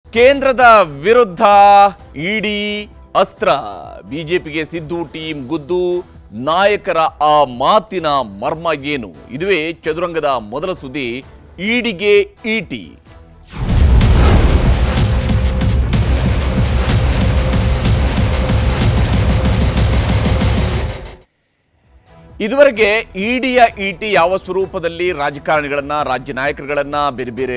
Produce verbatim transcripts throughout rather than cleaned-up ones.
ಕೇಂದ್ರದ ವಿರುದ್ಧ ಇಡಿ ಅಸ್ತ್ರ, ಬಿಜೆಪಿಗೆ ಸಿದ್ದು ಟೀಮ್ ಗುದ್ದು, ನಾಯಕರ ಆ ಮಾತಿನ ಮರ್ಮ ಏನು? ಇದುವೇ ಚದುರಂಗದ ಮೊದಲ ಸುದ್ದಿ. ಇಡಿಗೆ ಇಟಿ. ಇದುವರೆಗೆ ಇಡಿಯ ಇಟಿ ಯಾವ ಸ್ವರೂಪದಲ್ಲಿ ರಾಜಕಾರಣಿಗಳನ್ನ, ರಾಜ್ಯ ನಾಯಕರುಗಳನ್ನ, ಬೇರೆ ಬೇರೆ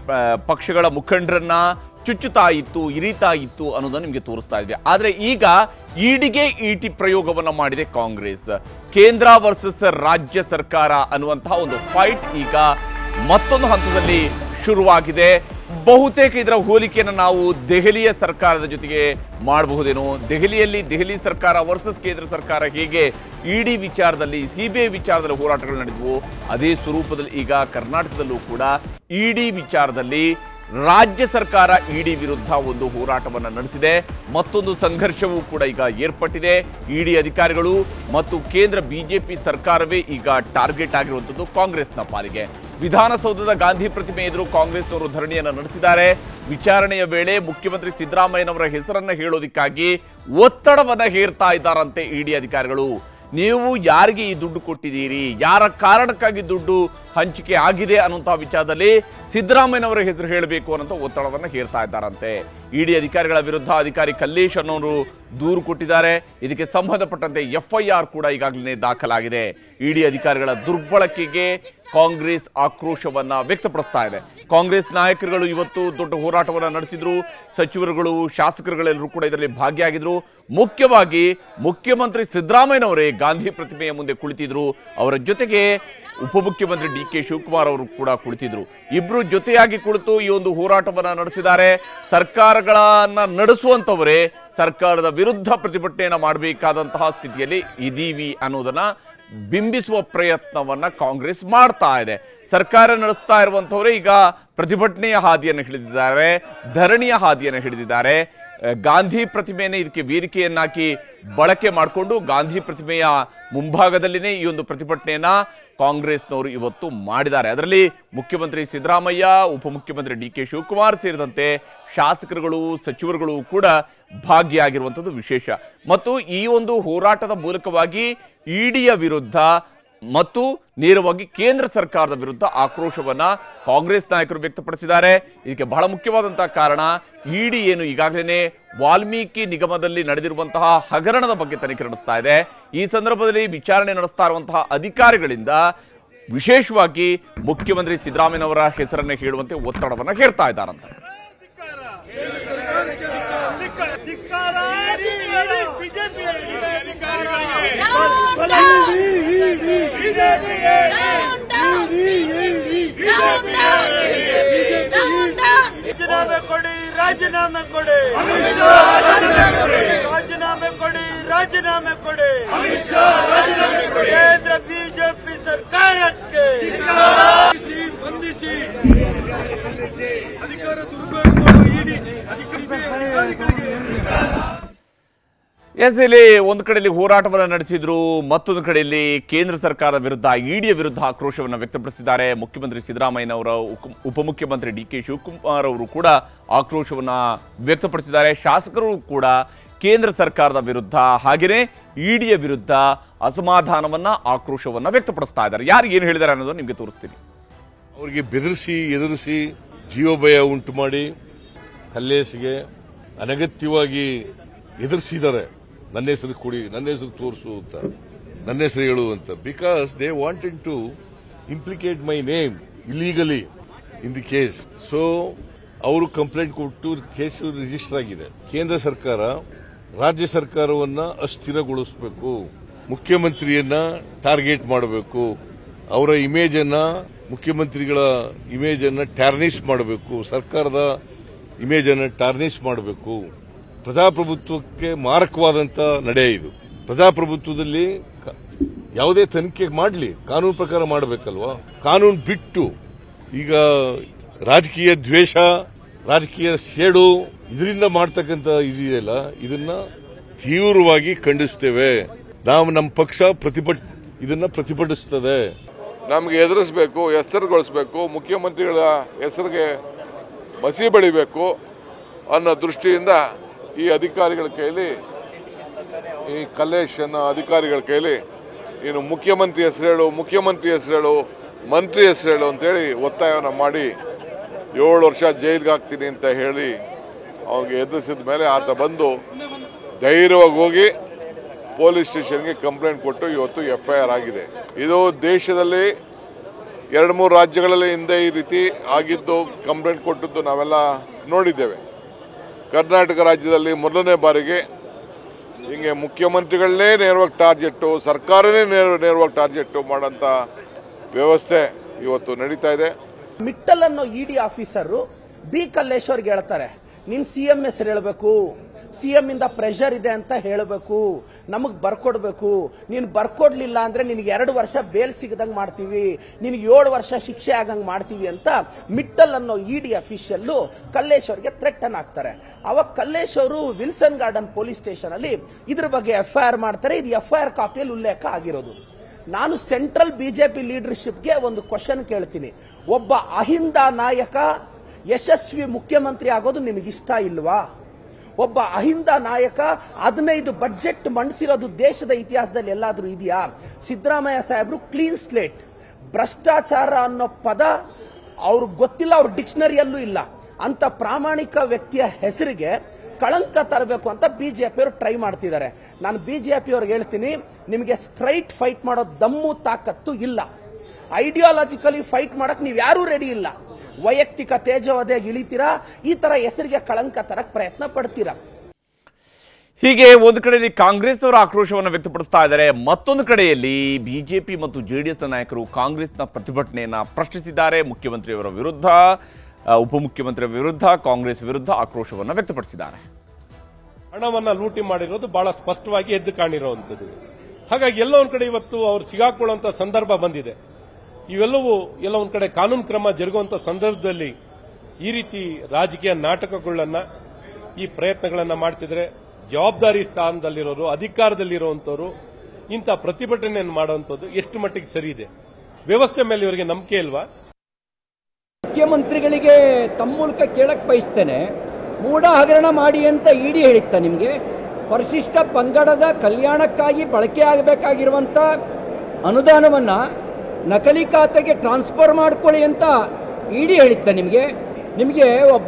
ಪಕ್ಷಗಳ ಮುಖಂಡರನ್ನ ಚುಚ್ಚುತ್ತಾ ಇತ್ತು, ಇರಿತಾ ಇತ್ತು ಅನ್ನೋದನ್ನು ನಿಮಗೆ ತೋರಿಸ್ತಾ ಇದ್ವಿ. ಆದರೆ ಈಗ ಇಡಿಗೆ ಇಟಿ ಪ್ರಯೋಗವನ್ನ ಮಾಡಿದೆ ಕಾಂಗ್ರೆಸ್. ಕೇಂದ್ರ ವರ್ಸಸ್ ರಾಜ್ಯ ಸರ್ಕಾರ ಅನ್ನುವಂತಹ ಒಂದು ಫೈಟ್ ಈಗ ಮತ್ತೊಂದು ಹಂತದಲ್ಲಿ ಶುರುವಾಗಿದೆ. ಬಹುತೇಕ ಇದರ ಹೋಲಿಕೆಯನ್ನು ನಾವು ದೆಹಲಿಯ ಸರ್ಕಾರದ ಜೊತೆಗೆ ಮಾಡಬಹುದೇನೋ. ದೆಹಲಿಯಲ್ಲಿ ದೆಹಲಿ ಸರ್ಕಾರ ವರ್ಸಸ್ ಕೇಂದ್ರ ಸರ್ಕಾರ ಹೇಗೆ ಇಡಿ ವಿಚಾರದಲ್ಲಿ, ಸಿಬಿಐ ವಿಚಾರದಲ್ಲಿ ಹೋರಾಟಗಳು ನಡೆದವು, ಅದೇ ಸ್ವರೂಪದಲ್ಲಿ ಈಗ ಕರ್ನಾಟಕದಲ್ಲೂ ಕೂಡ ಇಡಿ ವಿಚಾರದಲ್ಲಿ ರಾಜ್ಯ ಸರ್ಕಾರ ಇಡಿ ವಿರುದ್ಧ ಒಂದು ಹೋರಾಟವನ್ನು ನಡೆಸಿದೆ. ಮತ್ತೊಂದು ಸಂಘರ್ಷವೂ ಕೂಡ ಈಗ ಏರ್ಪಟ್ಟಿದೆ. ಇಡಿ ಅಧಿಕಾರಿಗಳು ಮತ್ತು ಕೇಂದ್ರ ಬಿಜೆಪಿ ಸರ್ಕಾರವೇ ಈಗ ಟಾರ್ಗೆಟ್ ಆಗಿರುವಂಥದ್ದು ಕಾಂಗ್ರೆಸ್ನ ಪಾಲಿಗೆ. ವಿಧಾನಸೌಧದ ಗಾಂಧಿ ಪ್ರತಿಮೆ ಎದುರು ಕಾಂಗ್ರೆಸ್ನವರು ಧರಣಿಯನ್ನು ನಡೆಸಿದ್ದಾರೆ. ವಿಚಾರಣೆಯ ವೇಳೆ ಮುಖ್ಯಮಂತ್ರಿ ಸಿದ್ದರಾಮಯ್ಯನವರ ಹೆಸರನ್ನ ಹೇಳೋದಕ್ಕಾಗಿ ಒತ್ತಡವನ್ನ ಹೇರ್ತಾ ಇದ್ದಾರಂತೆ ಇಡಿ ಅಧಿಕಾರಿಗಳು. ನೀವು ಯಾರಿಗೆ ಈ ದುಡ್ಡು ಕೊಟ್ಟಿದ್ದೀರಿ, ಯಾರ ಕಾರಣಕ್ಕಾಗಿ ದುಡ್ಡು ಹಂಚಿಕೆ ಆಗಿದೆ ಅನ್ನುವಂತಹ ವಿಚಾರದಲ್ಲಿ ಸಿದ್ದರಾಮಯ್ಯನವರ ಹೆಸರು ಹೇಳಬೇಕು ಅನ್ನೋ ಒತ್ತಡವನ್ನು ಹೇರ್ತಾ ಇದ್ದಾರಂತೆ. ಇಡಿ ಅಧಿಕಾರಿಗಳ ವಿರುದ್ಧ ಅಧಿಕಾರಿ ಕಲ್ಲೇಶ್ ಅನ್ನೋರು ದೂರು ಕೊಟ್ಟಿದ್ದಾರೆ. ಇದಕ್ಕೆ ಸಂಬಂಧಪಟ್ಟಂತೆ ಎಫ್ಐಆರ್ ಕೂಡ ಈಗಾಗಲೇ ದಾಖಲಾಗಿದೆ. ಇಡಿ ಅಧಿಕಾರಿಗಳ ದುರ್ಬಳಕೆಗೆ ಕಾಂಗ್ರೆಸ್ ಆಕ್ರೋಶವನ್ನ ವ್ಯಕ್ತಪಡಿಸ್ತಾ ಇದೆ. ಕಾಂಗ್ರೆಸ್ ನಾಯಕರುಗಳು ಇವತ್ತು ದೊಡ್ಡ ಹೋರಾಟವನ್ನು ನಡೆಸಿದ್ರು. ಸಚಿವರುಗಳು, ಶಾಸಕರುಗಳೆಲ್ಲರೂ ಕೂಡ ಇದರಲ್ಲಿ ಭಾಗಿಯಾಗಿದ್ರು. ಮುಖ್ಯವಾಗಿ ಮುಖ್ಯಮಂತ್ರಿ ಸಿದ್ದರಾಮಯ್ಯನವರೇ ಗಾಂಧಿ ಪ್ರತಿಮೆಯ ಮುಂದೆ ಕುಳಿತಿದ್ರು. ಅವರ ಜೊತೆಗೆ ಉಪಮುಖ್ಯಮಂತ್ರಿ ಡಿ ಕೆ ಶಿವಕುಮಾರ್ ಅವರು ಕೂಡ ಕುಳಿತಿದ್ರು. ಇಬ್ರು ಜೊತೆಯಾಗಿ ಕುಳಿತು ಈ ಒಂದು ಹೋರಾಟವನ್ನ ನಡೆಸಿದ್ದಾರೆ. ಸರ್ಕಾರಗಳನ್ನ ನಡೆಸುವಂತವರೇ ಸರ್ಕಾರದ ವಿರುದ್ಧ ಪ್ರತಿಭಟನೆಯನ್ನ ಮಾಡಬೇಕಾದಂತಹ ಸ್ಥಿತಿಯಲ್ಲಿ ಇದೀವಿ ಅನ್ನೋದನ್ನ ಬಿಂಬಿಸುವ ಪ್ರಯತ್ನವನ್ನ ಕಾಂಗ್ರೆಸ್ ಮಾಡ್ತಾ ಇದೆ. ಸರ್ಕಾರ ನಡೆಸ್ತಾ ಇರುವಂತವರೇ ಈಗ ಪ್ರತಿಭಟನೆಯ ಹಾದಿಯನ್ನು ಹಿಡಿದಿದ್ದಾರೆ, ಧರಣಿಯ ಹಾದಿಯನ್ನು ಹಿಡಿದಿದ್ದಾರೆ. ಗಾಂಧಿ ಪ್ರತಿಮೆಯನ್ನೇ ಇದಕ್ಕೆ ವೇದಿಕೆಯನ್ನಾಕಿ ಬಳಕೆ ಮಾಡಿಕೊಂಡು ಗಾಂಧಿ ಪ್ರತಿಮೆಯ ಮುಂಭಾಗದಲ್ಲಿನೇ ಈ ಒಂದು ಪ್ರತಿಭಟನೆಯನ್ನ ಕಾಂಗ್ರೆಸ್ನವರು ಇವತ್ತು ಮಾಡಿದ್ದಾರೆ. ಅದರಲ್ಲಿ ಮುಖ್ಯಮಂತ್ರಿ ಸಿದ್ದರಾಮಯ್ಯ, ಉಪಮುಖ್ಯಮಂತ್ರಿ ಡಿ ಕೆ ಶಿವಕುಮಾರ್ ಸೇರಿದಂತೆ ಶಾಸಕರುಗಳು, ಸಚಿವರುಗಳು ಕೂಡ ಭಾಗಿಯಾಗಿರುವಂಥದ್ದು ವಿಶೇಷ. ಮತ್ತು ಈ ಒಂದು ಹೋರಾಟದ ಮೂಲಕವಾಗಿ ಇಡಿಯ ವಿರುದ್ಧ ಮತ್ತು ನೇರವಾಗಿ ಕೇಂದ್ರ ಸರ್ಕಾರದ ವಿರುದ್ಧ ಆಕ್ರೋಶವನ್ನ ಕಾಂಗ್ರೆಸ್ ನಾಯಕರು ವ್ಯಕ್ತಪಡಿಸಿದ್ದಾರೆ. ಇದಕ್ಕೆ ಬಹಳ ಮುಖ್ಯವಾದಂತಹ ಕಾರಣ, ಇಡಿ ಏನು ಈಗಾಗಲೇ ವಾಲ್ಮೀಕಿ ನಿಗಮದಲ್ಲಿ ನಡೆದಿರುವಂತಹ ಹಗರಣದ ಬಗ್ಗೆ ತನಿಖೆ ನಡೆಸ್ತಾ ಇದೆ. ಈ ಸಂದರ್ಭದಲ್ಲಿ ವಿಚಾರಣೆ ನಡೆಸ್ತಾ ಇರುವಂತಹ ಅಧಿಕಾರಿಗಳಿಂದ ವಿಶೇಷವಾಗಿ ಮುಖ್ಯಮಂತ್ರಿ ಸಿದ್ದರಾಮಯ್ಯನವರ ಹೆಸರನ್ನು ಹೇಳುವಂತೆ ಒತ್ತಡವನ್ನ ಹೇರ್ತಾ ಇದ್ದಾರಂತೆ. ರಾಜೀನಾಮೆ ಕೊಡಿ, ರಾಜೀನಾಮೆ ಕೊಡಿ, ರಾಜೀನಾಮೆ ಕೊಡಿ, ರಾಜೀನಾಮೆ ಕೊಡಿ, ಕೇಂದ್ರ ಬಿಜೆಪಿ ಸರ್ಕಾರಕ್ಕೆ ಬಂಧಿಸಿ ಅಧಿಕಾರ ದುರ್ಬಳಕೆ ಇಡಿ ಅಧಿಕಾರಿಗಳಿಗೆ. ಎಸ್, ಇಲ್ಲಿ ಒಂದು ಕಡೆಯಲ್ಲಿ ಹೋರಾಟವನ್ನು ನಡೆಸಿದ್ರು, ಮತ್ತೊಂದು ಕಡೆಯಲ್ಲಿ ಕೇಂದ್ರ ಸರ್ಕಾರದ ವಿರುದ್ಧ, ಇಡಿಯ ವಿರುದ್ಧ ಆಕ್ರೋಶವನ್ನು ವ್ಯಕ್ತಪಡಿಸಿದ್ದಾರೆ. ಮುಖ್ಯಮಂತ್ರಿ ಸಿದ್ದರಾಮಯ್ಯನವರ ಉಪಮುಖ್ಯಮಂತ್ರಿ ಡಿ ಕೆ ಶಿವಕುಮಾರ್ ಅವರು ಕೂಡ ಆಕ್ರೋಶವನ್ನ ವ್ಯಕ್ತಪಡಿಸಿದ್ದಾರೆ. ಶಾಸಕರು ಕೂಡ ಕೇಂದ್ರ ಸರ್ಕಾರದ ವಿರುದ್ಧ ಹಾಗೆಯೇ ಇಡಿಯ ವಿರುದ್ಧ ಅಸಮಾಧಾನವನ್ನ, ಆಕ್ರೋಶವನ್ನ ವ್ಯಕ್ತಪಡಿಸ್ತಾ ಇದ್ದಾರೆ. ಯಾರು ಏನು ಹೇಳಿದ್ದಾರೆ ಅನ್ನೋದು ನಿಮಗೆ ತೋರಿಸ್ತೀನಿ. ಅವರಿಗೆ ಬೆದರಿಸಿ ಎದುರಿಸಿ ಜೀವಭಯ ಉಂಟು ಮಾಡಿ ಕಲ್ಲೇಶ್ಗೆ ಅನಗತ್ಯವಾಗಿ ಎದುರಿಸಿದ್ದಾರೆ. ನನ್ನ ಹೆಸರು ಕೊಡಿ, ನನ್ನ ಹೆಸರು ತೋರಿಸು ಅಂತ, ನನ್ನ ಹೆಸರು ಹೇಳು ಅಂತ. Because they wanted to implicate my name illegally in the case. So ಅವರು ಕಂಪ್ಲೇಂಟ್ ಕೊಟ್ಟು ಕೇಸ್ ರಿಜಿಸ್ಟರ್ ಆಗಿದೆ. ಕೇಂದ್ರ ಸರ್ಕಾರ ರಾಜ್ಯ ಸರ್ಕಾರವನ್ನ ಅಸ್ಥಿರಗೊಳಿಸಬೇಕು, ಮುಖ್ಯಮಂತ್ರಿಯನ್ನ ಟಾರ್ಗೆಟ್ ಮಾಡಬೇಕು, ಅವರ ಇಮೇಜ್ ಅನ್ನ, ಮುಖ್ಯಮಂತ್ರಿಗಳ ಇಮೇಜ್ ಅನ್ನ ಟಾರ್ನಿಶ್ ಮಾಡಬೇಕು, ಸರ್ಕಾರದ ಇಮೇಜ್ ಅನ್ನ ಟಾರ್ನಿಶ್ ಮಾಡಬೇಕು. ಪ್ರಜಾಪ್ರಭುತ್ವಕ್ಕೆ ಮಾರಕವಾದಂತ ನಡೆ ಇದು. ಪ್ರಜಾಪ್ರಭುತ್ವದಲ್ಲಿ ಯಾವುದೇ ತನಿಖೆ ಮಾಡಲಿ ಕಾನೂನು ಪ್ರಕಾರ ಮಾಡಬೇಕಲ್ವಾ? ಕಾನೂನು ಬಿಟ್ಟು ಈಗ ರಾಜಕೀಯ ದ್ವೇಷ, ರಾಜಕೀಯ ಸೇಡು ಇದರಿಂದ ಮಾಡ್ತಕ್ಕಂಥ ಇದೆಯಲ್ಲ, ಇದನ್ನ ತೀವ್ರವಾಗಿ ಖಂಡಿಸ್ತೇವೆ. ನಾವು ನಮ್ಮ ಪಕ್ಷ ಪ್ರತಿಭಟ ಇದನ್ನ ಪ್ರತಿಭಟಿಸುತ್ತದೆ. ನಮಗೆ ಎದುರಿಸಬೇಕು, ಹೆಸರುಗೊಳಿಸಬೇಕು, ಮುಖ್ಯಮಂತ್ರಿಗಳ ಹೆಸರಿಗೆ ಮಸಿ ಬಳಿಬೇಕು, ಅನ್ನೋ ದೃಷ್ಟಿಯಿಂದ ಈ ಅಧಿಕಾರಿಗಳ ಕೈಲಿ ಈ ಕಲ್ಲೇಶ್ ಅನ್ನೋ ಅಧಿಕಾರಿಗಳ ಕೈಲಿ ಇನ್ನು ಮುಖ್ಯಮಂತ್ರಿ ಹೆಸರು ಹೇಳು ಮುಖ್ಯಮಂತ್ರಿ ಹೆಸರು ಹೇಳು ಮಂತ್ರಿ ಹೆಸರು ಹೇಳು ಅಂತೇಳಿ ಒತ್ತಾಯವನ್ನು ಮಾಡಿ ಏಳು ವರ್ಷ ಜೈಲಿಗೆ ಹಾಕ್ತೀನಿ ಅಂತ ಹೇಳಿ ಅವನಿಗೆ ಎದುರಿಸಿದ ಮೇಲೆ ಆತ ಬಂದು ಧೈರ್ಯವಾಗಿ ಹೋಗಿ ಪೊಲೀಸ್ ಸ್ಟೇಷನ್ಗೆ ಕಂಪ್ಲೇಂಟ್ ಕೊಟ್ಟು ಇವತ್ತು ಎಫ್ ಐ ಆರ್ ಆಗಿದೆ. ಇದು ದೇಶದಲ್ಲಿ ಎರಡು ಮೂರು ರಾಜ್ಯಗಳಲ್ಲಿ ಹಿಂದೆ ಈ ರೀತಿ ಆಗಿದ್ದು ಕಂಪ್ಲೇಂಟ್ ಕೊಟ್ಟದ್ದು ನಾವೆಲ್ಲ ನೋಡಿದ್ದೇವೆ. ಕರ್ನಾಟಕ ರಾಜ್ಯದಲ್ಲಿ ಮೊದಲನೇ ಬಾರಿಗೆ ಹಿಂಗೆ ಮುಖ್ಯಮಂತ್ರಿಗಳನ್ನೇ ನೇರವಾಗಿ ಟಾರ್ಗೆಟ್ಟು ಸರ್ಕಾರನೇ ನೇರ ನೇರವಾಗಿ ಟಾರ್ಗೆಟ್ಟು ಮಾಡೋಂಥ ವ್ಯವಸ್ಥೆ ಇವತ್ತು ನಡೀತಾ ಇದೆ. ಮಿಟ್ಟಲ್ ಅನ್ನೋ ಇಡಿ ಆಫೀಸರ್ ಬಿ ಕಲ್ಲೇಶ್ ಅವ್ರಿಗೆ ಹೇಳ್ತಾರೆ, ನೀನ್ ಸಿಎಂ ಹೆಸರು ಹೇಳಬೇಕು, ಸಿಎಂ ಇಂದ ಪ್ರೆಷರ್ ಇದೆ ಅಂತ ಹೇಳಬೇಕು, ನಮಗ್ ಬರ್ಕೊಡ್ಬೇಕು, ನೀನ್ ಬರ್ಕೊಡ್ಲಿಲ್ಲ ಅಂದ್ರೆ ನಿನ್ಗೆ ಎರಡು ವರ್ಷ ಬೇಲ್ ಸಿಗದಂಗ್ ಮಾಡ್ತೀವಿ, ನಿನ್ಗೆ ಏಳು ವರ್ಷ ಶಿಕ್ಷೆ ಆಗಂಗ್ ಮಾಡ್ತೀವಿ ಅಂತ ಮಿಟ್ಟಲ್ ಅನ್ನೋ ಇಡಿ ಅಫಿಷಿಯಲ್ ಕಲ್ಲೇಶ್ ಅವ್ರಿಗೆ ಥ್ರೆಟ್ ಅನ್ನ ಹಾಕ್ತಾರೆ. ಅವಾಗ ಕಲ್ಲೇಶ್ ಅವರು ವಿಲ್ಸನ್ ಗಾರ್ಡನ್ ಪೊಲೀಸ್ ಸ್ಟೇಷನ್ ಅಲ್ಲಿ ಇದ್ರ ಬಗ್ಗೆ ಎಫ್ ಐ ಆರ್ ಮಾಡ್ತಾರೆ. ಇದು ಎಫ್ ಐ ಆರ್ ಕಾಪಿಯಲ್ಲಿ ಉಲ್ಲೇಖ ಆಗಿರೋದು. ನಾನು ಸೆಂಟ್ರಲ್ ಬಿಜೆಪಿ ಲೀಡರ್ಶಿಪ್ಗೆ ಒಂದು ಕ್ವಶನ್ ಕೇಳ್ತೀನಿ. ಒಬ್ಬ ಅಹಿಂದ ನಾಯಕ ಯಶಸ್ವಿ ಮುಖ್ಯಮಂತ್ರಿ ಆಗೋದು ನಿಮಗಿಷ್ಟ ಇಲ್ವಾ? ಒಬ್ಬ ಅಹಿಂದ ನಾಯಕ ಹದಿನೈದು ಬಜೆಟ್ ಮಂಡಿಸಿರೋದು ದೇಶದ ಇತಿಹಾಸದಲ್ಲಿ ಎಲ್ಲಾದ್ರೂ ಇದೆಯಾ? ಸಿದ್ದರಾಮಯ್ಯ ಸಾಹೇಬ್ರು ಕ್ಲೀನ್ ಸ್ಲೇಟ್, ಭ್ರಷ್ಟಾಚಾರ ಅನ್ನೋ ಪದ ಅವ್ರಿಗೆ ಗೊತ್ತಿಲ್ಲ, ಅವ್ರ ಡಿಕ್ಷನರಿಯಲ್ಲೂ ಇಲ್ಲ. ಅಂತ ಪ್ರಾಮಾಣಿಕ ವ್ಯಕ್ತಿಯ ಹೆಸರಿಗೆ ಕಳಂಕ ತರಬೇಕು ಅಂತ ಬಿಜೆಪಿಯವರು ಟ್ರೈ ಮಾಡ್ತಿದ್ದಾರೆ. ನಾನು ಬಿಜೆಪಿಯವ್ರಿಗೆ ಹೇಳ್ತೀನಿ, ನಿಮಗೆ ಸ್ಟ್ರೈಟ್ ಫೈಟ್ ಮಾಡೋ ದಮ್ಮು ತಾಕತ್ತು ಇಲ್ಲ. ಐಡಿಯಾಲಜಿಕಲಿ ಫೈಟ್ ಮಾಡಕ್ ನೀವು ಯಾರೂ ರೆಡಿ ಇಲ್ಲ. ವೈಯಕ್ತಿಕ ತೇಜೋವಧೆಗೆ ಇಳಿತೀರಾ, ಈ ತರ ಹೆಸರಿಗೆ ಕಳಂಕ ತರಕ್ ಪ್ರಯತ್ನ ಪಡ್ತೀರಾ. ಹೀಗೆ ಒಂದು ಕಡೆಯಲ್ಲಿ ಕಾಂಗ್ರೆಸ್ ಅವರ ಆಕ್ರೋಶವನ್ನು ವ್ಯಕ್ತಪಡಿಸ್ತಾ ಇದ್ದಾರೆ, ಮತ್ತೊಂದು ಕಡೆಯಲ್ಲಿ ಬಿಜೆಪಿ ಮತ್ತು ಜೆಡಿಎಸ್ ನಾಯಕರು ಕಾಂಗ್ರೆಸ್ನ ಪ್ರತಿಭಟನೆಯನ್ನ ಪ್ರಶ್ನಿಸಿದ್ದಾರೆ. ಮುಖ್ಯಮಂತ್ರಿಯವರ ವಿರುದ್ಧ, ಉಪಮುಖ್ಯಮಂತ್ರಿ ವಿರುದ್ಧ, ಕಾಂಗ್ರೆಸ್ ವಿರುದ್ಧ ಆಕ್ರೋಶವನ್ನು ವ್ಯಕ್ತಪಡಿಸಿದ್ದಾರೆ. ಹಣವನ್ನ ಲೂಟಿ ಮಾಡಿರೋದು ಬಹಳ ಸ್ಪಷ್ಟವಾಗಿ ಎದ್ದು ಕಾಣಿರುವಂತದ್ದು. ಹಾಗಾಗಿ ಎಲ್ಲ ಒಂದ್ ಕಡೆ ಇವತ್ತು ಅವರು ಸಿಗಾಕೊಳ್ಳುವಂತ ಸಂದರ್ಭ ಬಂದಿದೆ. ಇವೆಲ್ಲವೂ ಎಲ್ಲ ಒಂದ್ ಕಡೆ ಕಾನೂನು ಕ್ರಮ ಜರುಗುವಂತ ಸಂದರ್ಭದಲ್ಲಿ ಈ ರೀತಿ ರಾಜಕೀಯ ನಾಟಕಗಳನ್ನ, ಈ ಪ್ರಯತ್ನಗಳನ್ನ ಮಾಡ್ತಿದ್ರೆ ಜವಾಬ್ದಾರಿ ಸ್ಥಾನದಲ್ಲಿರೋರು, ಅಧಿಕಾರದಲ್ಲಿರುವಂತವರು ಇಂಥ ಪ್ರತಿಭಟನೆಯನ್ನು ಮಾಡುವಂತದ್ದು ಎಷ್ಟು ಮಟ್ಟಿಗೆ ಸರಿ ಇದೆ? ವ್ಯವಸ್ಥೆ ಮೇಲೆ ಇವರಿಗೆ ನಂಬಿಕೆ ಇಲ್ವಾ? ಮುಖ್ಯಮಂತ್ರಿಗಳಿಗೆ ತಮ್ಮ ಮೂಲಕ ಕೇಳಕ್ ಬಯಸ್ತೇನೆ, ಮೂಢ ಹಗರಣ ಮಾಡಿ ಅಂತ ಇಡಿ ಹೇಳಿತ್ತ ನಿಮಗೆ? ಪರಿಶಿಷ್ಟ ಪಂಗಡದ ಕಲ್ಯಾಣಕ್ಕಾಗಿ ಬಳಕೆಯಾಗಬೇಕಾಗಿರುವಂತ ಅನುದಾನವನ್ನ ನಕಲಿ ಖಾತೆಗೆ ಟ್ರಾನ್ಸ್ಫರ್ ಮಾಡ್ಕೊಳ್ಳಿ ಅಂತ ಇಡಿ ಹೇಳಿತ್ತ ನಿಮಗೆ? ನಿಮಗೆ ಒಬ್ಬ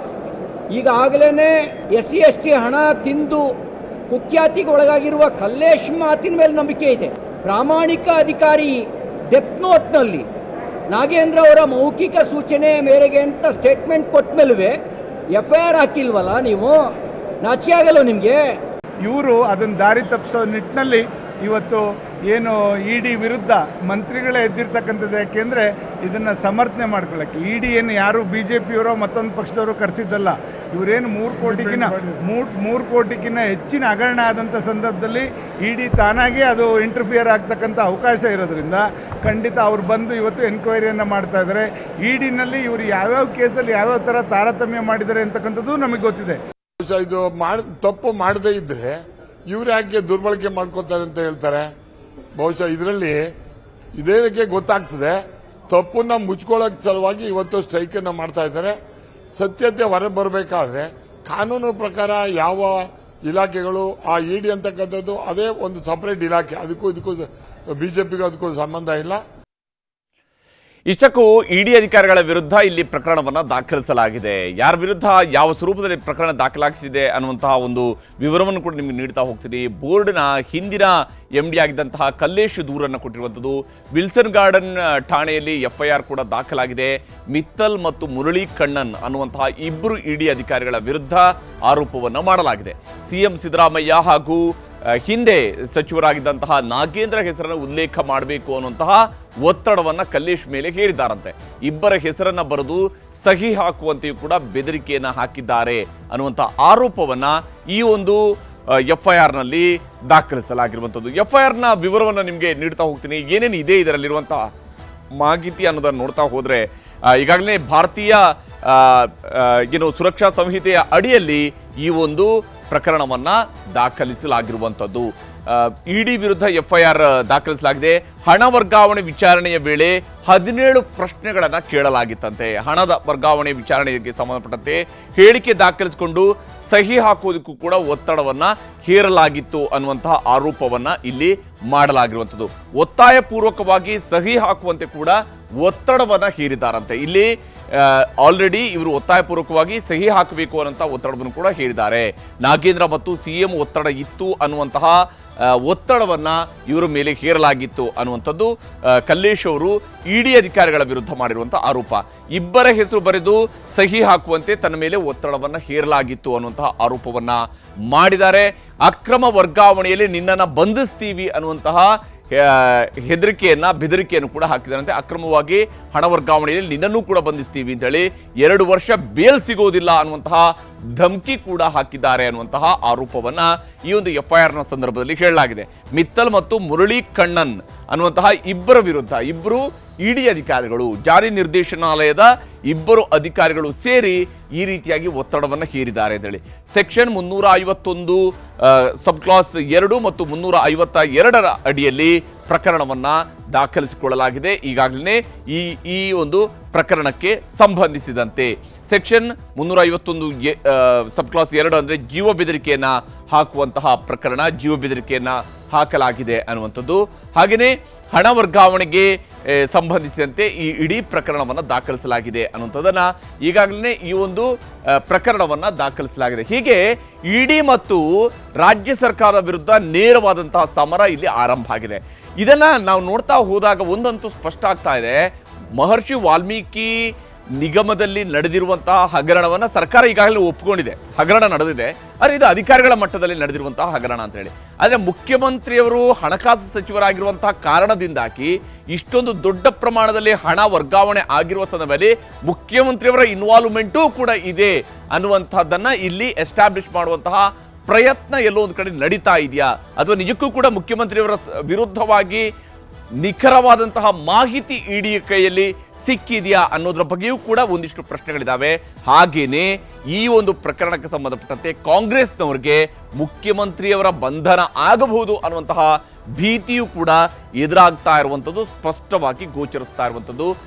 ಈಗಾಗಲೇ ಎಸ್ ಸಿ ಎಸ್ ಟಿ ಹಣ ತಿಂದು ಕುಖ್ಯಾತಿಗೆ ಒಳಗಾಗಿರುವ ಕಲ್ಲೇಶ್ ಮಾತಿನ ಮೇಲೆ ನಂಬಿಕೆ ಇದೆ. ಪ್ರಾಮಾಣಿಕ ಅಧಿಕಾರಿ ಡೆತ್ ನೋಟ್ನಲ್ಲಿ ನಾಗೇಂದ್ರ ಅವರ ಮೌಖಿಕ ಸೂಚನೆ ಮೇರೆಗೆ ಅಂತ ಸ್ಟೇಟ್ಮೆಂಟ್ ಕೊಟ್ಟ ಮೇಲುವೆ ಎಫ್ ಐ ಆರ್ ಹಾಕಿಲ್ವಲ್ಲ ನೀವು? ನಾಚಿಕೆ ಆಗಲ್ಲ ನಿಮಗೆ? ಇವರು ಅದನ್ನು ದಾರಿ ತಪ್ಪಿಸೋ ನಿಟ್ಟಿನಲ್ಲಿ ಇವತ್ತು ಏನು ಇಡಿ ವಿರುದ್ಧ ಮಂತ್ರಿಗಳೇ ಎದ್ದಿರ್ತಕ್ಕಂಥದ್ದು. ಯಾಕೆಂದರೆ ಇದನ್ನು ಸಮರ್ಥನೆ ಮಾಡ್ಕೊಳ್ಳೋಕ್ಕೆ ಇಡಿ ಏನು ಯಾರು ಬಿ ಜೆ ಪಿಯವರೋ ಮತ್ತೊಂದು ಪಕ್ಷದವರು ಕರೆಸಿದ್ದಲ್ಲ. ಇವರೇನು ಮೂರು ಕೋಟಿಗಿನ ಮೂರು ಮೂರು ಕೋಟಿಗಿನ್ನ ಹೆಚ್ಚಿನ ಹಗರಣ ಆದಂಥ ಸಂದರ್ಭದಲ್ಲಿ ಇಡಿ ತಾನಾಗೇ ಅದು ಇಂಟರ್ಫಿಯರ್ ಆಗ್ತಕ್ಕಂಥ ಅವಕಾಶ ಇರೋದ್ರಿಂದ ಖಂಡಿತ ಅವ್ರು ಬಂದು ಇವತ್ತು ಎನ್ಕ್ವೈರಿಯನ್ನು ಮಾಡ್ತಾ ಇದ್ದಾರೆ. ಇಡಿನಲ್ಲಿ ಇವರು ಯಾವ್ಯಾವ ಕೇಸಲ್ಲಿ ಯಾವ್ಯಾವ ಥರ ತಾರತಮ್ಯ ಮಾಡಿದ್ದಾರೆ ಅಂತಕ್ಕಂಥದ್ದು ನಮಗೆ ಗೊತ್ತಿದೆ. ಇದು ತಪ್ಪು ಮಾಡದೇ ಇದ್ರೆ ಇವ್ರು ಯಾಕೆ ದುರ್ಬಳಕೆ ಮಾಡ್ಕೋತಾರೆ ಅಂತ ಹೇಳ್ತಾರೆ? ಬಹುಶಃ ಇದರಲ್ಲಿ ಇದೇನಕ್ಕೆ ಗೊತ್ತಾಗ್ತದೆ, ತಪ್ಪನ್ನ ಮುಚ್ಕೊಳ್ಳೋಕೆ ಸಲುವಾಗಿ ಇವತ್ತು ಸ್ಟ್ರೈಕ್ ಅನ್ನ ಮಾಡ್ತಾ ಇದ್ದಾರೆ. ಸತ್ಯತೆ ಹೊರ ಬರಬೇಕಾದ್ರೆ ಕಾನೂನು ಪ್ರಕಾರ ಯಾವ ಇಲಾಖೆಗಳು, ಆ ಇಡಿ ಅಂತಕ್ಕಂಥದ್ದು ಅದೇ ಒಂದು ಸಪರೇಟ್ ಇಲಾಖೆ, ಅದಕ್ಕೂ ಇದಕ್ಕೂ ಬಿಜೆಪಿಗೂ ಅದಕ್ಕೂ ಸಂಬಂಧ ಇಲ್ಲ. ಇಷ್ಟಕ್ಕೂ ಇಡಿ ಅಧಿಕಾರಿಗಳ ವಿರುದ್ಧ ಇಲ್ಲಿ ಪ್ರಕರಣವನ್ನು ದಾಖಲಿಸಲಾಗಿದೆ. ಯಾರ ವಿರುದ್ಧ ಯಾವ ಸ್ವರೂಪದಲ್ಲಿ ಪ್ರಕರಣ ದಾಖಲಾಗಿಸಿದೆ ಅನ್ನುವಂತಹ ಒಂದು ವಿವರವನ್ನು ಕೂಡ ನಿಮಗೆ ನೀಡ್ತಾ ಹೋಗ್ತೀನಿ. ಬೋರ್ಡ್ನ ಹಿಂದಿನ ಎಂ ಡಿ ಆಗಿದ್ದಂತಹ ಕಲ್ಲೇಶ್ ದೂರನ್ನು ಕೊಟ್ಟಿರುವಂಥದ್ದು. ವಿಲ್ಸನ್ ಗಾರ್ಡನ್ ಠಾಣೆಯಲ್ಲಿ ಎಫ್ ಐ ಆರ್ ಕೂಡ ದಾಖಲಾಗಿದೆ. ಮಿತ್ತಲ್ ಮತ್ತು ಮುರಳಿ ಕಣ್ಣನ್ ಅನ್ನುವಂತಹ ಇಬ್ಬರು ಇಡಿ ಅಧಿಕಾರಿಗಳ ವಿರುದ್ಧ ಆರೋಪವನ್ನು ಮಾಡಲಾಗಿದೆ. ಸಿಎಂ ಸಿದ್ದರಾಮಯ್ಯ ಹಾಗೂ ಹಿಂದೆ ಸಚಿವರಾಗಿದ್ದಂತಹ ನಾಗೇಂದ್ರ ಹೆಸರನ್ನು ಉಲ್ಲೇಖ ಮಾಡಬೇಕು ಅನ್ನುವಂತಹ ಒತ್ತಡವನ್ನ ಕಲ್ಲೇಶ್ ಮೇಲೆ ಹೇರಿದ್ದಾರಂತೆ. ಇಬ್ಬರ ಹೆಸರನ್ನ ಬರೆದು ಸಹಿ ಹಾಕುವಂತೆಯೂ ಕೂಡ ಬೆದರಿಕೆಯನ್ನ ಹಾಕಿದ್ದಾರೆ ಅನ್ನುವಂಥ ಆರೋಪವನ್ನ ಈ ಒಂದು ಎಫ್ ಐ ಆರ್ ನಲ್ಲಿ ದಾಖಲಿಸಲಾಗಿರುವಂಥದ್ದು. ಎಫ್ ಐ ಆರ್ ನ ವಿವರವನ್ನು ನಿಮಗೆ ನೀಡ್ತಾ ಹೋಗ್ತೀನಿ. ಏನೇನು ಇದೆ ಇದರಲ್ಲಿರುವಂತಹ ಮಾಹಿತಿ ಅನ್ನೋದನ್ನು ನೋಡ್ತಾ ಹೋದ್ರೆ, ಈಗಾಗಲೇ ಭಾರತೀಯ ಏನು ಸುರಕ್ಷಾ ಸಂಹಿತೆಯ ಅಡಿಯಲ್ಲಿ ಈ ಒಂದು ಪ್ರಕರಣವನ್ನ ದಾಖಲಿಸಲಾಗಿರುವಂಥದ್ದು. ಇಡಿ ವಿರುದ್ಧ ಎಫ್ಐಆರ್ ದಾಖಲಿಸಲಾಗಿದೆ. ಹಣ ವರ್ಗಾವಣೆ ವಿಚಾರಣೆಯ ವೇಳೆ ಹದಿನೇಳು ಪ್ರಶ್ನೆಗಳನ್ನ ಕೇಳಲಾಗಿತ್ತಂತೆ. ಹಣದ ವರ್ಗಾವಣೆ ವಿಚಾರಣೆಗೆ ಸಂಬಂಧಪಟ್ಟಂತೆ ಹೇಳಿಕೆ ದಾಖಲಿಸಿಕೊಂಡು ಸಹಿ ಹಾಕುವುದಕ್ಕೂ ಕೂಡ ಒತ್ತಡವನ್ನ ಹೇರಲಾಗಿತ್ತು ಅನ್ನುವಂತಹ ಆರೋಪವನ್ನ ಇಲ್ಲಿ ಮಾಡಲಾಗಿರುವಂಥದ್ದು. ಒತ್ತಾಯ ಪೂರ್ವಕವಾಗಿ ಸಹಿ ಹಾಕುವಂತೆ ಕೂಡ ಒತ್ತಡವನ್ನ ಹೇರಿದ್ದಾರಂತೆ. ಇಲ್ಲಿ ಆಲ್ರೆಡಿ ಇವರು ಒತ್ತಾಯಪೂರ್ವಕವಾಗಿ ಸಹಿ ಹಾಕಬೇಕು ಅನ್ನುವಂಥ ಒತ್ತಡವನ್ನು ಕೂಡ ಹೇರಿದ್ದಾರೆ. ನಾಗೇಂದ್ರ ಮತ್ತು ಸಿಎಂ ಒತ್ತಡ ಇತ್ತು ಅನ್ನುವಂತಹ ಒತ್ತಡವನ್ನ ಇವರ ಮೇಲೆ ಹೇರಲಾಗಿತ್ತು ಅನ್ನುವಂಥದ್ದು ಕಲ್ಲೇಶ್ ಅವರು ಇಡಿ ಅಧಿಕಾರಿಗಳ ವಿರುದ್ಧ ಮಾಡಿರುವಂತಹ ಆರೋಪ. ಇಬ್ಬರ ಹೆಸರು ಬರೆದು ಸಹಿ ಹಾಕುವಂತೆ ತನ್ನ ಮೇಲೆ ಒತ್ತಡವನ್ನ ಹೇರಲಾಗಿತ್ತು ಅನ್ನುವಂತಹ ಆರೋಪವನ್ನ ಮಾಡಿದ್ದಾರೆ. ಅಕ್ರಮ ವರ್ಗಾವಣೆಯಲ್ಲಿ ನಿನ್ನನ್ನು ಬಂಧಿಸ್ತೀವಿ ಅನ್ನುವಂತಹ ಹೆದರಿಕೆಯನ್ನ ಬೆದರಿಕೆಯನ್ನು ಕೂಡ ಹಾಕಿದಾರಂತೆ. ಅಕ್ರಮವಾಗಿ ಹಣ ವರ್ಗಾವಣೆಯಲ್ಲಿ ನಿನ್ನನ್ನು ಕೂಡ ಬಂಧಿಸ್ತೀವಿ ಅಂತ ಹೇಳಿ ಎರಡು ವರ್ಷ ಬೇಲ್ ಸಿಗೋದಿಲ್ಲ ಅನ್ನುವಂತಹ ಧಮಕಿ ಕೂಡ ಹಾಕಿದ್ದಾರೆ ಅನ್ನುವಂತಹ ಆರೋಪವನ್ನ ಈ ಒಂದು ಎಫ್ಐಆರ್ ನ ಸಂದರ್ಭದಲ್ಲಿ ಹೇಳಲಾಗಿದೆ. ಮಿತ್ತಲ್ ಮತ್ತು ಮುರಳಿ ಕಣ್ಣನ್ ಅನ್ನುವಂತಹ ಇಬ್ಬರ ವಿರುದ್ಧ ಇಬ್ಬರು ಇಡಿ ಅಧಿಕಾರಿಗಳು, ಜಾರಿ ನಿರ್ದೇಶನಾಲಯದ ಇಬ್ಬರು ಅಧಿಕಾರಿಗಳು ಸೇರಿ ಈ ರೀತಿಯಾಗಿ ಒತ್ತಡವನ್ನು ಹೇರಿದ್ದಾರೆ ಅಂತ ಹೇಳಿ ಸೆಕ್ಷನ್ ಮುನ್ನೂರ ಐವತ್ತೊಂದು ಸಬ್ ಕ್ಲಾಸ್ ಎರಡು ಮತ್ತು ಮುನ್ನೂರ ಐವತ್ತ ಎರಡರ ಅಡಿಯಲ್ಲಿ ಪ್ರಕರಣವನ್ನ ದಾಖಲಿಸಿಕೊಳ್ಳಲಾಗಿದೆ. ಈಗಾಗಲೇ ಈ ಈ ಒಂದು ಪ್ರಕರಣಕ್ಕೆ ಸಂಬಂಧಿಸಿದಂತೆ ಸೆಕ್ಷನ್ ಮುನ್ನೂರ ಐವತ್ತೊಂದು ಸಬ್ ಕ್ಲಾಸ್ ಎರಡು ಅಂದ್ರೆ ಜೀವ ಬೆದರಿಕೆಯನ್ನ ಹಾಕುವಂತಹ ಪ್ರಕರಣ, ಜೀವ ಬೆದರಿಕೆಯನ್ನ ಹಾಕಲಾಗಿದೆ ಅನ್ನುವಂಥದ್ದು. ಹಾಗೆಯೇ ಹಣ ವರ್ಗಾವಣೆಗೆ ಸಂಬಂಧಿಸಿದಂತೆ ಈ ಇಡೀ ಪ್ರಕರಣವನ್ನು ದಾಖಲಿಸಲಾಗಿದೆ ಅನ್ನುವಂಥದ್ದನ್ನ ಈಗಾಗಲೇ ಈ ಒಂದು ಪ್ರಕರಣವನ್ನ ದಾಖಲಿಸಲಾಗಿದೆ. ಹೀಗೆ ಇಡಿ ಮತ್ತು ರಾಜ್ಯ ಸರ್ಕಾರದ ವಿರುದ್ಧ ನೇರವಾದಂತಹ ಸಮರ ಇಲ್ಲಿ ಆರಂಭ ಆಗಿದೆ. ಇದನ್ನ ನಾವು ನೋಡ್ತಾ ಹೋದಾಗ ಒಂದಂತೂ ಸ್ಪಷ್ಟ ಆಗ್ತಾ ಇದೆ, ಮಹರ್ಷಿ ವಾಲ್ಮೀಕಿ ನಿಗಮದಲ್ಲಿ ನಡೆದಿರುವಂತಹ ಹಗರಣವನ್ನ ಸರ್ಕಾರ ಈಗಾಗಲೇ ಒಪ್ಪಿಕೊಂಡಿದೆ. ಹಗರಣ ನಡೆದಿದೆ, ಆದರೆ ಇದು ಅಧಿಕಾರಿಗಳ ಮಟ್ಟದಲ್ಲಿ ನಡೆದಿರುವಂತಹ ಹಗರಣ ಅಂತ ಹೇಳಿ. ಆದರೆ ಮುಖ್ಯಮಂತ್ರಿಯವರು ಹಣಕಾಸು ಸಚಿವರಾಗಿರುವಂತಹ ಕಾರಣದಿಂದಾಗಿ ಇಷ್ಟೊಂದು ದೊಡ್ಡ ಪ್ರಮಾಣದಲ್ಲಿ ಹಣ ವರ್ಗಾವಣೆ ಆಗಿರುವ ಸಂದರ್ಭದಲ್ಲಿ ಮುಖ್ಯಮಂತ್ರಿಯವರ ಇನ್ವಾಲ್ವ್ಮೆಂಟೂ ಕೂಡ ಇದೆ ಅನ್ನುವಂತಹದ್ದನ್ನ ಇಲ್ಲಿ ಎಸ್ಟಾಬ್ಲಿಷ್ ಮಾಡುವಂತಹ ಪ್ರಯತ್ನ ಎಲ್ಲೋ ಒಂದು ಕಡೆ ನಡೀತಾ ಇದೆಯಾ, ಅಥವಾ ನಿಜಕ್ಕೂ ಕೂಡ ಮುಖ್ಯಮಂತ್ರಿಯವರ ವಿರುದ್ಧವಾಗಿ ನಿಖರವಾದಂತಹ ಮಾಹಿತಿ ಇಡಿ ಕೈಯಲ್ಲಿ ಸಿಕ್ಕಿದೆಯಾ ಅನ್ನೋದ್ರ ಬಗ್ಗೆಯೂ ಕೂಡ ಒಂದಿಷ್ಟು ಪ್ರಶ್ನೆಗಳಿದ್ದಾವೆ. ಹಾಗೇನೆ ಈ ಒಂದು ಪ್ರಕರಣಕ್ಕೆ ಸಂಬಂಧಪಟ್ಟಂತೆ ಕಾಂಗ್ರೆಸ್ನವರಿಗೆ ಮುಖ್ಯಮಂತ್ರಿಯವರ ಬಂಧನ ಆಗಬಹುದು ಅನ್ನುವಂತಹ ಭೀತಿಯೂ ಕೂಡ ಎದುರಾಗ್ತಾ ಇರುವಂಥದ್ದು ಸ್ಪಷ್ಟವಾಗಿ ಗೋಚರಿಸ್ತಾ ಇರುವಂಥದ್ದು.